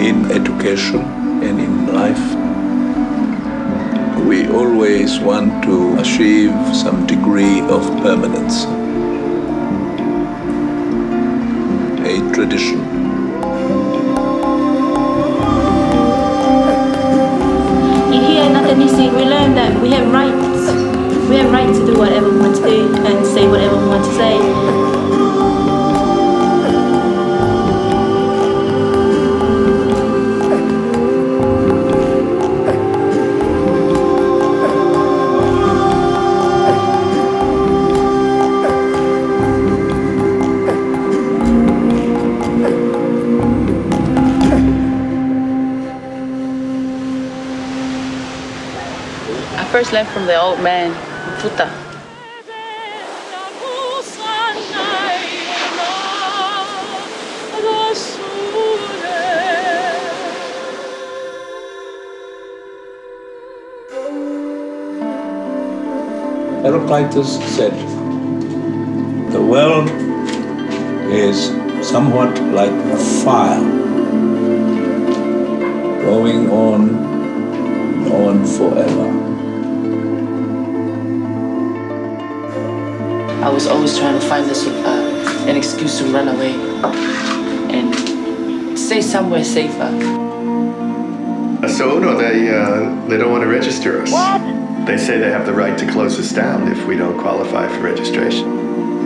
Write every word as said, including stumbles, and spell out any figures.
in education and in life. We always want to achieve some degree of permanence, a tradition. In here in Atanisi, we learn that we have rights. We have right to do whatever we want to do and say whatever we want to say. I first learned from the old man, Futa. Heraclitus said, the world is somewhat like a fire, going on and on forever. I was always trying to find this, uh, an excuse to run away and stay somewhere safer. So, no, they, uh, they don't want to register us. What? They say they have the right to close us down if we don't qualify for registration.